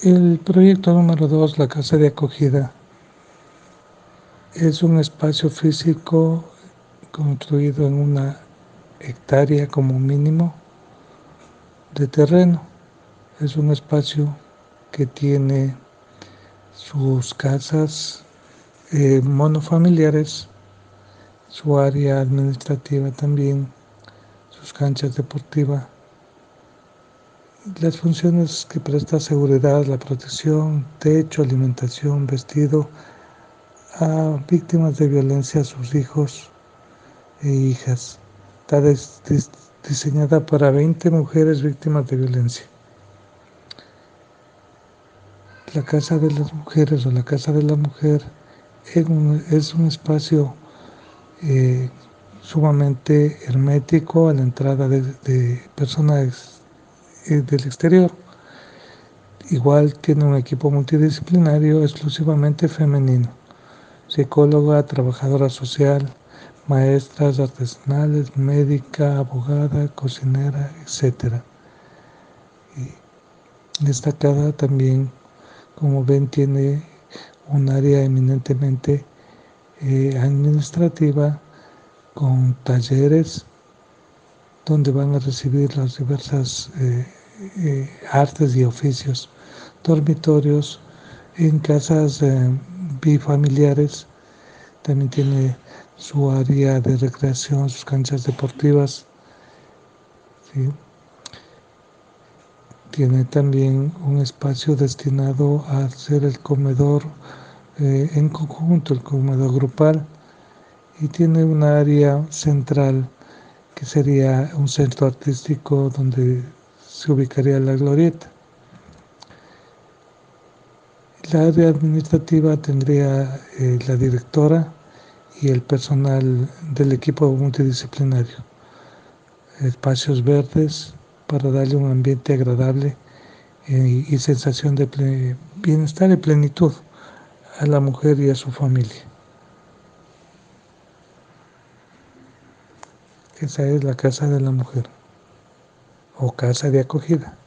El proyecto número 2, la casa de acogida, es un espacio físico construido en una hectárea como mínimo de terreno. Es un espacio que tiene sus casas monofamiliares, su área administrativa también, sus canchas deportivas. Las funciones que presta seguridad, la protección, techo, alimentación, vestido a víctimas de violencia, a sus hijos e hijas. Está diseñada para 20 mujeres víctimas de violencia. La casa de las mujeres o la casa de la mujer es un espacio sumamente hermético a la entrada de personas del exterior. Igual tiene un equipo multidisciplinario exclusivamente femenino: psicóloga, trabajadora social, maestras artesanales, médica, abogada, cocinera, etc. Y destacada también, como ven, tiene un área eminentemente administrativa, con talleres donde van a recibir las diversas artes y oficios, dormitorios en casas bifamiliares. También tiene su área de recreación, sus canchas deportivas, ¿sí? Tiene también un espacio destinado a hacer el comedor en conjunto, el comedor grupal, y tiene una área central que sería un centro artístico donde se ubicaría la glorieta. La área administrativa tendría la directora y el personal del equipo multidisciplinario. Espacios verdes para darle un ambiente agradable y sensación de bienestar y plenitud a la mujer y a su familia. Esa es la casa de la mujer o casa de acogida.